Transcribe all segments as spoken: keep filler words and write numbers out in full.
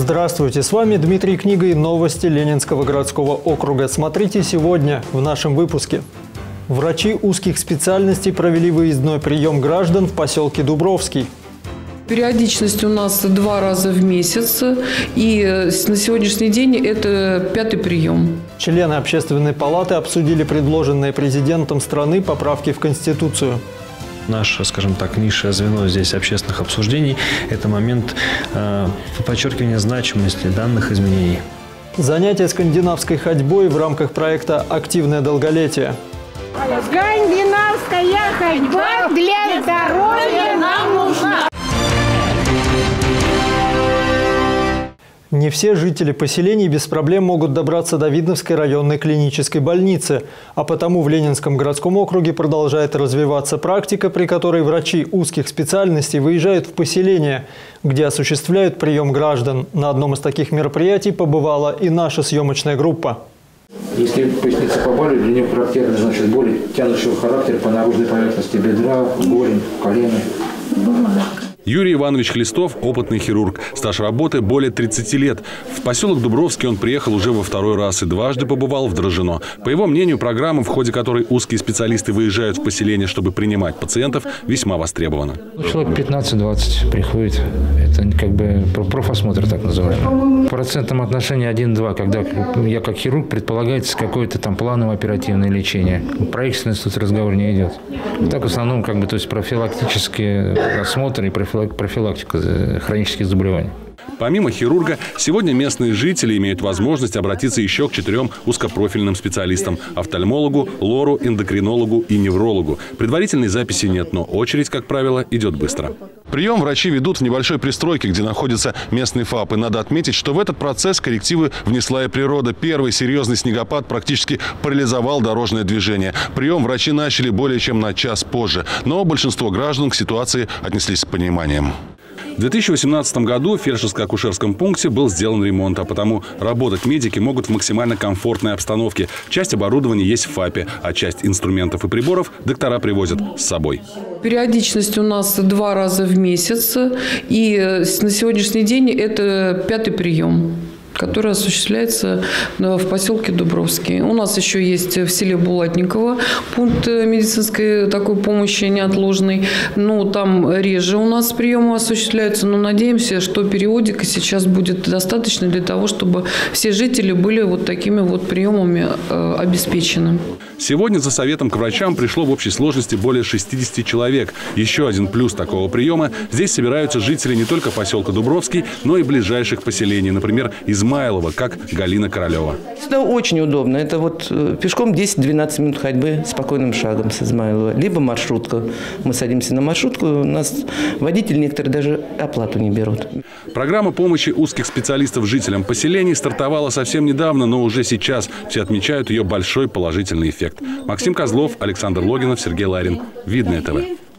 Здравствуйте, с вами Дмитрий Книга и новости Ленинского городского округа. Смотрите сегодня в нашем выпуске. Врачи узких специальностей провели выездной прием граждан в поселке Дубровский. Периодичность у нас два раза в месяц, и на сегодняшний день это пятый прием. Члены Общественной палаты обсудили предложенные президентом страны поправки в Конституцию. Наше, скажем так, низшее звено здесь общественных обсуждений – это момент э, подчеркивания значимости данных изменений. Занятия скандинавской ходьбой в рамках проекта «Активное долголетие». Скандинавская ходьба для здоровья нам нужна. Не все жители поселений без проблем могут добраться до Видновской районной клинической больницы, а потому в Ленинском городском округе продолжает развиваться практика, при которой врачи узких специальностей выезжают в поселения, где осуществляют прием граждан. На одном из таких мероприятий побывала и наша съемочная группа. Если поясница побаливает, для нее характерны, значит, боли тянущего характера по наружной поверхности бедра, голень, колено. Юрий Иванович Хлистов – опытный хирург. Стаж работы более тридцати лет. В поселок Дубровский он приехал уже во второй раз и дважды побывал в Дрожжино. По его мнению, программа, в ходе которой узкие специалисты выезжают в поселение, чтобы принимать пациентов, весьма востребована. Человек пятнадцать-двадцать приходит. Это как бы профосмотр так называемый. В процентном отношении один-два, когда я как хирург, предполагается какое-то там плановое оперативное лечение. Правительственный тут разговор не идет. Так в основном как бы, то есть профилактические осмотры и профилактика. профилактика хронических заболеваний. Помимо хирурга, сегодня местные жители имеют возможность обратиться еще к четырем узкопрофильным специалистам – офтальмологу, лору, эндокринологу и неврологу. Предварительной записи нет, но очередь, как правило, идет быстро. Прием врачи ведут в небольшой пристройке, где находится местный ФАП. И надо отметить, что в этот процесс коррективы внесла и природа. Первый серьезный снегопад практически парализовал дорожное движение. Прием врачи начали более чем на час позже. Но большинство граждан к ситуации отнеслись с пониманием. В две тысячи восемнадцатом году в фельдшерско-акушерском пункте был сделан ремонт, а потому работать медики могут в максимально комфортной обстановке. Часть оборудования есть в ФАПе, а часть инструментов и приборов доктора привозят с собой. Периодичность у нас два раза в месяц, и на сегодняшний день это пятый прием, который осуществляется в поселке Дубровский. У нас еще есть в селе Булатниково пункт медицинской такой помощи неотложной. Ну, там реже у нас приемы осуществляются, но надеемся, что периодика сейчас будет достаточно для того, чтобы все жители были вот такими вот приемами э, обеспечены. Сегодня за советом к врачам пришло в общей сложности более шестидесяти человек. Еще один плюс такого приема – здесь собираются жители не только поселка Дубровский, но и ближайших поселений, например, Измайлово, как Галина Королева. Это очень удобно. Это вот пешком десять-двенадцать минут ходьбы спокойным шагом с Измайлова. Либо маршрутка. Мы садимся на маршрутку, у нас водители некоторые даже оплату не берут. Программа помощи узких специалистов жителям поселений стартовала совсем недавно, но уже сейчас все отмечают ее большой положительный эффект. Максим Козлов, Александр Логинов, Сергей Ларин. Видное ТВ.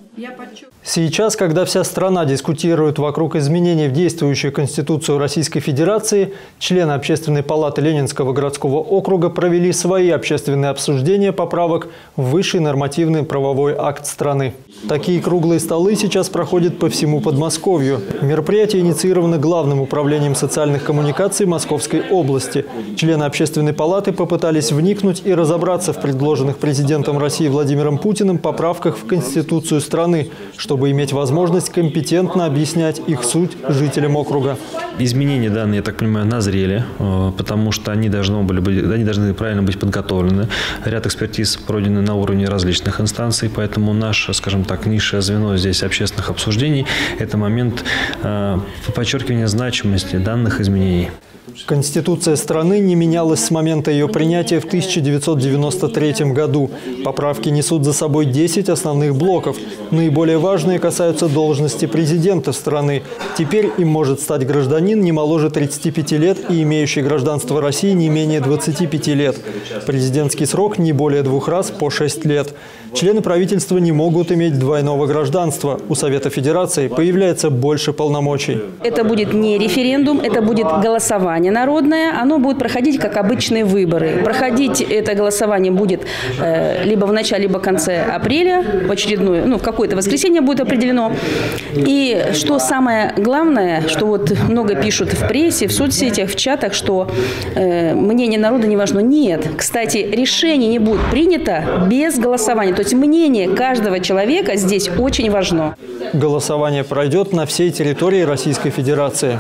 Сейчас, когда вся страна дискутирует вокруг изменений в действующую Конституцию Российской Федерации, члены Общественной палаты Ленинского городского округа провели свои общественные обсуждения поправок в высший нормативный правовой акт страны. Такие круглые столы сейчас проходят по всему Подмосковью. Мероприятие инициировано Главным управлением социальных коммуникаций Московской области. Члены Общественной палаты попытались вникнуть и разобраться в предложенных президентом России Владимиром Путиным поправках в Конституцию страны, чтобы иметь возможность компетентно объяснять их суть жителям округа. Изменения данные, я так понимаю, назрели, потому что они должны, были быть, они должны правильно быть подготовлены. Ряд экспертиз пройдены на уровне различных инстанций, поэтому наше, скажем так, низшее звено здесь общественных обсуждений – это момент подчеркивания значимости данных изменений. Конституция страны не менялась с момента ее принятия в тысяча девятьсот девяносто третьем году. Поправки несут за собой десять основных блоков. Наиболее важные касаются должности президента страны. Теперь им может стать гражданин не моложе тридцати пяти лет и имеющий гражданство России не менее двадцати пяти лет. Президентский срок не более двух раз по шесть лет. Члены правительства не могут иметь двойного гражданства. У Совета Федерации появляется больше полномочий. Это будет не референдум, это будет голосование. голосование народное, оно будет проходить как обычные выборы. Проходить это голосование будет э, либо в начале, либо в конце апреля, в очередное, ну, в какое-то воскресенье будет определено. И что самое главное, что вот много пишут в прессе, в соцсетях, в чатах, что э, мнение народа не важно. Нет. Кстати, решение не будет принято без голосования. То есть мнение каждого человека здесь очень важно. Голосование пройдет на всей территории Российской Федерации.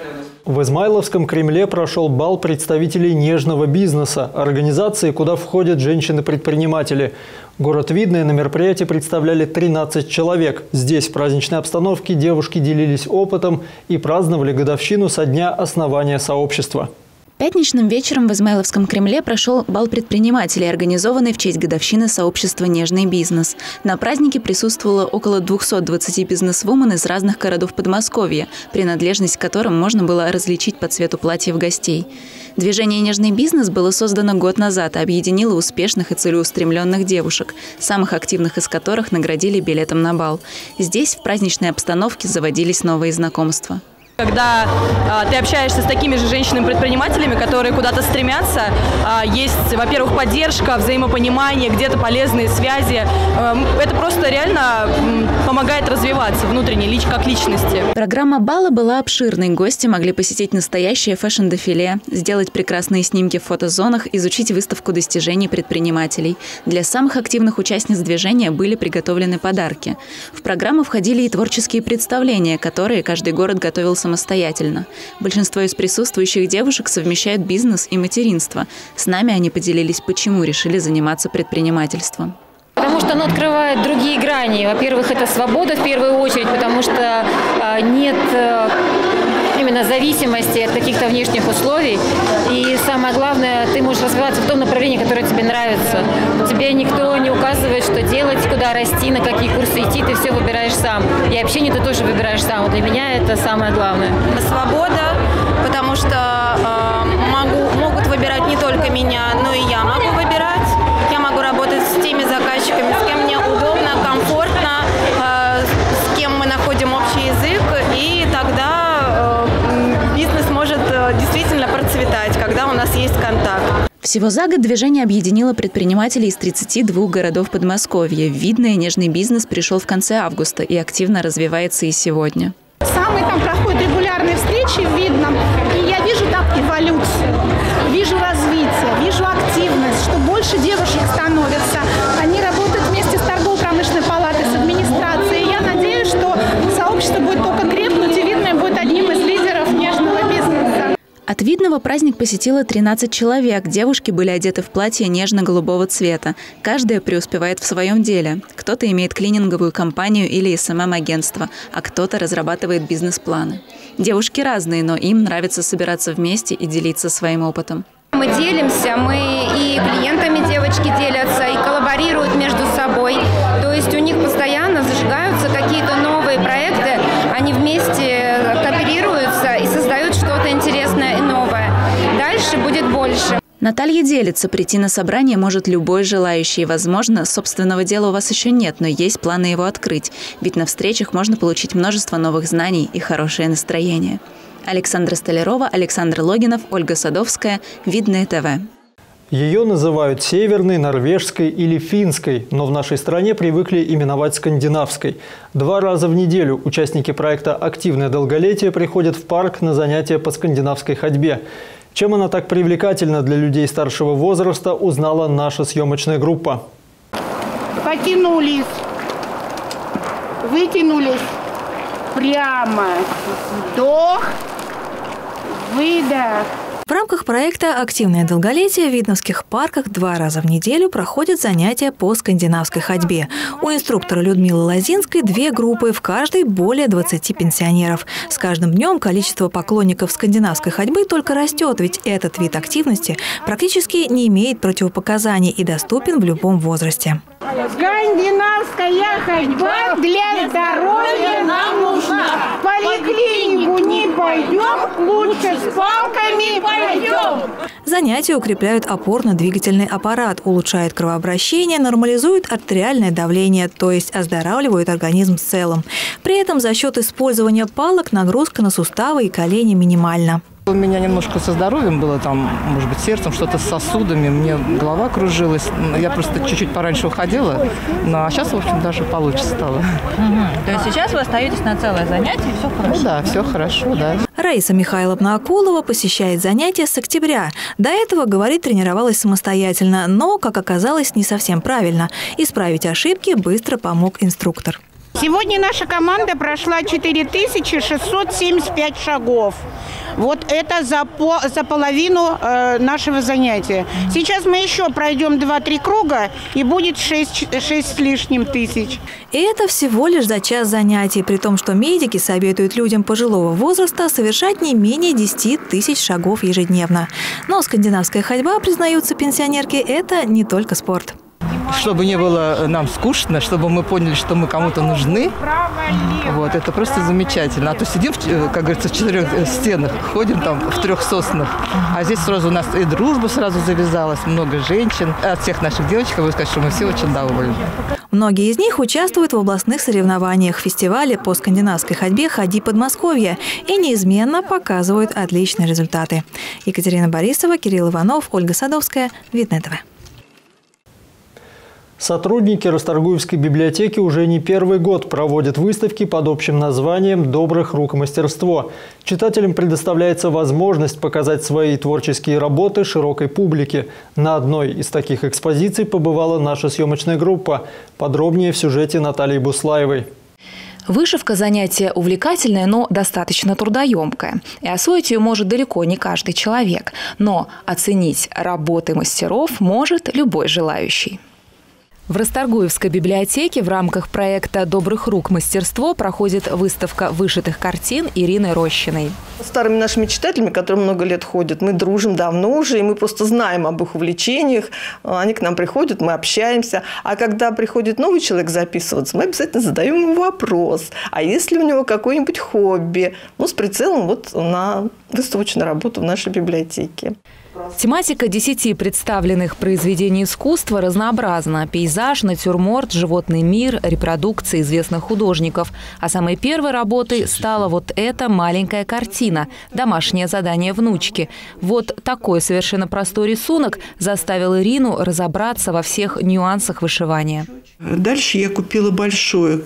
В Измайловском Кремле прошел бал представителей нежного бизнеса, организации, куда входят женщины-предприниматели. Город Видное на мероприятии представляли тринадцать человек. Здесь в праздничной обстановке девушки делились опытом и праздновали годовщину со дня основания сообщества. Пятничным вечером в Измайловском Кремле прошел бал предпринимателей, организованный в честь годовщины сообщества «Нежный бизнес». На празднике присутствовало около двухсот двадцати бизнесвумен из разных городов Подмосковья, принадлежность к которым можно было различить по цвету платьев гостей. Движение «Нежный бизнес» было создано год назад и объединило успешных и целеустремленных девушек, самых активных из которых наградили билетом на бал. Здесь в праздничной обстановке заводились новые знакомства. Когда а, ты общаешься с такими же женщинами-предпринимателями, которые куда-то стремятся, а, есть, во-первых, поддержка, взаимопонимание, где-то полезные связи. А, это просто реально м, помогает развиваться внутренне, лич, как личности. Программа бала была обширной. Гости могли посетить настоящее фэшн-дефиле, сделать прекрасные снимки в фотозонах, изучить выставку достижений предпринимателей. Для самых активных участниц движения были приготовлены подарки. В программу входили и творческие представления, которые каждый город готовил самостоятельно. Большинство из присутствующих девушек совмещают бизнес и материнство. С нами они поделились, почему решили заниматься предпринимательством. Потому что оно открывает другие грани. Во-первых, это свобода в первую очередь, потому что э, нет э, именно зависимости от каких-то внешних условий. И самое главное, ты можешь развиваться в том направлении, которое тебе нравится. Тебе никто не указывает, что делать, куда расти, на какие курсы идти, ты все выбираешь сам. И общение ты тоже выбираешь сам. Вот для меня это самое главное. Свобода, потому что э, могу, могут выбирать не только меня, но и я могу выбирать. Я могу работать с теми заказчиками, с кем мне удобно, комфортно, э, с кем мы находим общий язык, и тогда э, бизнес может э, действительно процветать, когда у нас есть контакт. Всего за год движение объединило предпринимателей из тридцати двух городов Подмосковья. Видное «Нежный бизнес» пришел в конце августа и активно развивается и сегодня. Самые там проходят регулярные встречи в Видном, и я вижу там эволюцию, вижу развитие, вижу активность, что больше девушек становится. Они работают вместе с торгово-промышленной палатой, с администрацией. Я надеюсь, что сообщество будет только крепнуть, и Видное будет одним из лидеров нежного бизнеса. От Видного праздник посетило тринадцать человек. Девушки были одеты в платье нежно-голубого цвета. Каждая преуспевает в своем деле. Кто-то имеет клининговую компанию или эс эм эм-агентство, а кто-то разрабатывает бизнес-планы. Девушки разные, но им нравится собираться вместе и делиться своим опытом. Мы делимся, мы и клиентами девочки делятся, и коллаборируют между собой. То есть у них постоянно зажигаются какие-то новые проекты, они вместе кооперируются и создают что-то интересное и новое. Дальше будет больше. Наталья делится, прийти на собрание может любой желающий. Возможно, собственного дела у вас еще нет, но есть планы его открыть. Ведь на встречах можно получить множество новых знаний и хорошее настроение. Александра Столярова, Александр Логинов, Ольга Садовская. Видное ТВ. Ее называют северной, норвежской или финской, но в нашей стране привыкли именовать скандинавской. Два раза в неделю участники проекта «Активное долголетие» приходят в парк на занятия по скандинавской ходьбе. Чем она так привлекательна для людей старшего возраста, узнала наша съемочная группа. Потянулись, вытянулись прямо, вдох, выдох. В рамках проекта «Активное долголетие» в видновских парках два раза в неделю проходят занятия по скандинавской ходьбе. У инструктора Людмилы Лозинской две группы, в каждой более двадцати пенсионеров. С каждым днем количество поклонников скандинавской ходьбы только растет, ведь этот вид активности практически не имеет противопоказаний и доступен в любом возрасте. Скандинавская ходьба для здоровья нам нужна. В поликлинику не пойдем, лучше с палками пойдем. Занятия укрепляют опорно-двигательный аппарат, улучшают кровообращение, нормализуют артериальное давление, то есть оздоравливают организм в целом. При этом за счет использования палок нагрузка на суставы и колени минимальна. У меня немножко со здоровьем было, там, может быть, сердцем, что-то с сосудами, мне голова кружилась. Я просто чуть-чуть пораньше уходила, ну, а сейчас, в общем, даже получше стало. Угу. То есть сейчас вы остаетесь на целое занятие, и все хорошо? Ну, да, все хорошо, да. Раиса Михайловна Акулова посещает занятия с октября. До этого, говорит, тренировалась самостоятельно, но, как оказалось, не совсем правильно. Исправить ошибки быстро помог инструктор. Сегодня наша команда прошла четыре тысячи шестьсот семьдесят пять шагов. Вот это за, по, за половину э, нашего занятия. Сейчас мы еще пройдем два-три круга, и будет шесть, шесть с лишним тысяч. И это всего лишь за час занятий, при том, что медики советуют людям пожилого возраста совершать не менее десяти тысяч шагов ежедневно. Но скандинавская ходьба, признаются пенсионерки, это не только спорт. Чтобы не было нам скучно, чтобы мы поняли, что мы кому-то нужны. Вот, это просто замечательно. А то сидим, как говорится, в четырех стенах, ходим там в трех соснах. А здесь сразу у нас и дружба сразу завязалась, много женщин. От всех наших девочек, могу сказать, что мы все очень довольны. Многие из них участвуют в областных соревнованиях, фестивале по скандинавской ходьбе «Ходи Подмосковье» и неизменно показывают отличные результаты. Екатерина Борисова, Кирилл Иванов, Ольга Садовская, Видное ТВ. Сотрудники Расторгуевской библиотеки уже не первый год проводят выставки под общим названием «Добрых рук мастерство». Читателям предоставляется возможность показать свои творческие работы широкой публике. На одной из таких экспозиций побывала наша съемочная группа. Подробнее в сюжете Натальи Буслаевой. Вышивка – занятие увлекательное, но достаточно трудоемкое. И освоить ее может далеко не каждый человек. Но оценить работы мастеров может любой желающий. В Расторгуевской библиотеке в рамках проекта «Добрых рук мастерство» проходит выставка вышитых картин Ирины Рощиной. Старыми нашими читателями, которые много лет ходят, мы дружим давно уже, и мы просто знаем об их увлечениях. Они к нам приходят, мы общаемся. А когда приходит новый человек записываться, мы обязательно задаем ему вопрос. А есть ли у него какое-нибудь хобби? Ну, с прицелом вот на выставочную работу в нашей библиотеке. Тематика десяти представленных произведений искусства разнообразна. Пейзаж, натюрморт, животный мир, репродукции известных художников. А самой первой работой стала вот эта маленькая картина «Домашнее задание внучки». Вот такой совершенно простой рисунок заставил Ирину разобраться во всех нюансах вышивания. Дальше я купила большое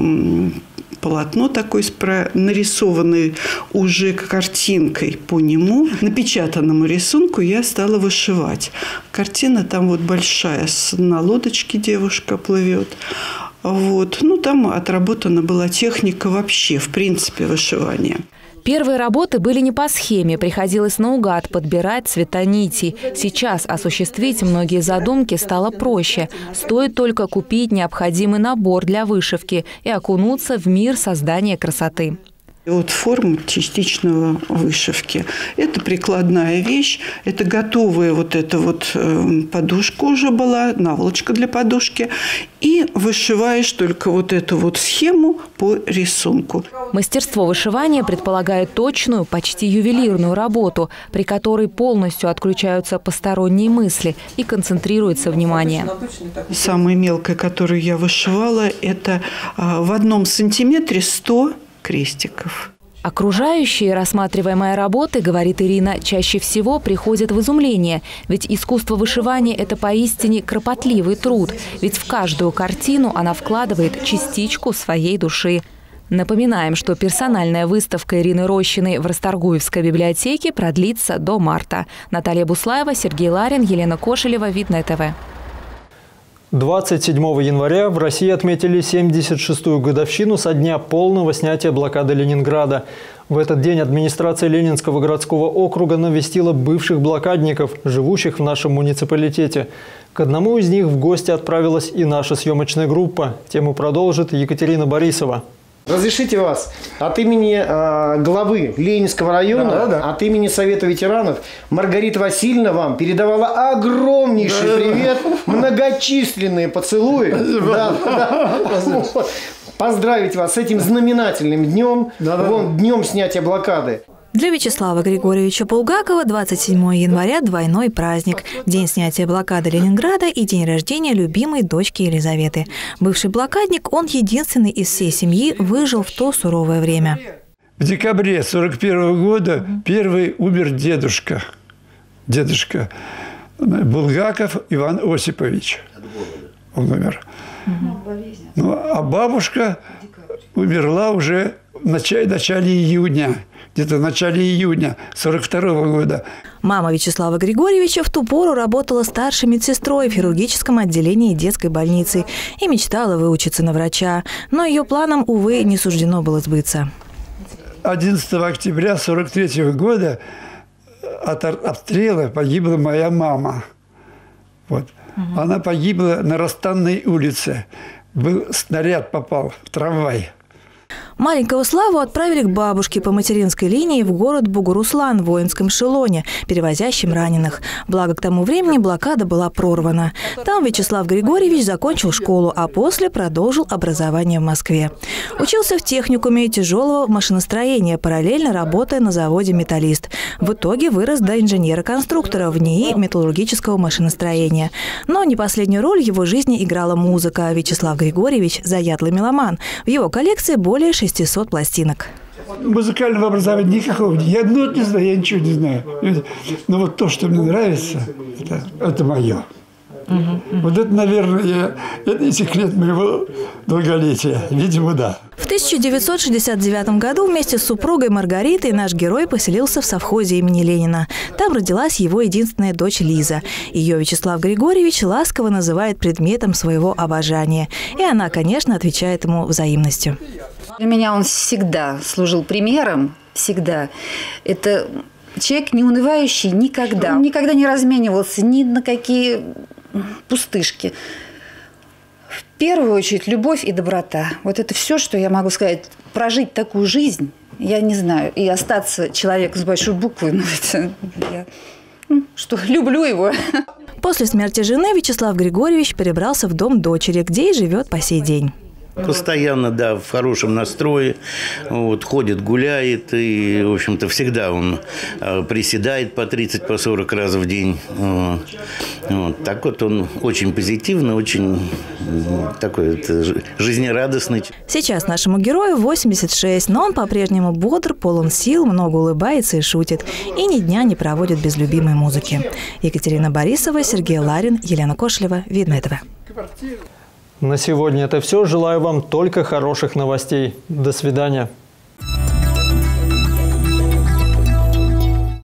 полотно такое, нарисованное уже картинкой по нему. Напечатанному рисунку я стала вышивать. Картина там вот большая, на лодочке девушка плывет. Вот. Ну, там отработана была техника вообще, в принципе, вышивания. Первые работы были не по схеме, приходилось наугад подбирать цвета нитей. Сейчас осуществить многие задумки стало проще. Стоит только купить необходимый набор для вышивки и окунуться в мир создания красоты. Вот форма частичного вышивки. Это прикладная вещь, это готовая вот эта вот подушка уже была, наволочка для подушки. И вышиваешь только вот эту вот схему по рисунку. Мастерство вышивания предполагает точную, почти ювелирную работу, при которой полностью отключаются посторонние мысли и концентрируется внимание. Самое мелкое, которое я вышивала, это в одном сантиметре сто крестиков. Окружающие, рассматривая мои работы, говорит Ирина, чаще всего приходят в изумление. Ведь искусство вышивания – это поистине кропотливый труд. Ведь в каждую картину она вкладывает частичку своей души. Напоминаем, что персональная выставка Ирины Рощиной в Расторгуевской библиотеке продлится до марта. Наталья Буслаева, Сергей Ларин, Елена Кошелева, Видное ТВ. двадцать седьмого января в России отметили семьдесят шестую годовщину со дня полного снятия блокады Ленинграда. В этот день администрация Ленинского городского округа навестила бывших блокадников, живущих в нашем муниципалитете. К одному из них в гости отправилась и наша съемочная группа. Тему продолжит Екатерина Борисова. Разрешите вас от имени э, главы Ленинского района, да, да. от имени Совета ветеранов, Маргарита Васильевна вам передавала огромнейший да, привет, да. многочисленные поцелуи. Да, да. Вот. Поздравить вас с этим знаменательным днем, да, да. Вон, днем снятия блокады. Для Вячеслава Григорьевича Булгакова двадцать седьмого января – двойной праздник. День снятия блокады Ленинграда и день рождения любимой дочки Елизаветы. Бывший блокадник, он единственный из всей семьи выжил в то суровое время. В декабре сорок первого года первый умер дедушка. Дедушка Булгаков Иван Осипович. Он умер. Ну, а бабушка умерла уже в начале, начале июня. Где-то в начале июня сорок второго года. Мама Вячеслава Григорьевича в ту пору работала старшей медсестрой в хирургическом отделении детской больницы и мечтала выучиться на врача. Но ее планам, увы, не суждено было сбыться. одиннадцатого октября сорок третьего года от обстрела погибла моя мама. Вот. Угу. Она погибла на Ростанной улице. Был, снаряд попал в трамвай. Маленького Славу отправили к бабушке по материнской линии в город Бугуруслан в воинском эшелоне, перевозящем раненых. Благо, к тому времени блокада была прорвана. Там Вячеслав Григорьевич закончил школу, а после продолжил образование в Москве. Учился в техникуме тяжелого машиностроения, параллельно работая на заводе «Металлист». В итоге вырос до инженера-конструктора в НИИ металлургического машиностроения. Но не последнюю роль в его жизни играла музыка. Вячеслав Григорьевич – заядлый меломан. В его коллекции более шестисот пластинок. Музыкального образования никакого нет. Я одно не знаю, я ничего не знаю. Но вот то, что мне нравится, это, это мое. Угу. Вот это, наверное, я, это и секрет моего долголетия. Видимо, да. В тысяча девятьсот шестьдесят девятом году вместе с супругой Маргаритой наш герой поселился в совхозе имени Ленина. Там родилась его единственная дочь Лиза. Ее Вячеслав Григорьевич ласково называет предметом своего обожания. И она, конечно, отвечает ему взаимностью. Для меня он всегда служил примером, всегда. Это человек, не унывающий никогда. Он никогда не разменивался ни на какие пустышки. В первую очередь любовь и доброта. Вот это все, что я могу сказать. Прожить такую жизнь, я не знаю, и остаться человеком с большой буквы, ну, это я, ну, что, люблю его. После смерти жены Вячеслав Григорьевич перебрался в дом дочери, где и живет по сей день. Постоянно, да, в хорошем настрое, вот, ходит, гуляет, и, в общем-то, всегда он э, приседает по тридцать, по сорок раз в день. Вот. Вот. Так вот, он очень позитивный, очень такой это, жизнерадостный. Сейчас нашему герою восемьдесят шесть, но он по-прежнему бодр, полон сил, много улыбается и шутит. И ни дня не проводит без любимой музыки. Екатерина Борисова, Сергей Ларин, Елена Кошлева. Видно этого. На сегодня это все. Желаю вам только хороших новостей. До свидания.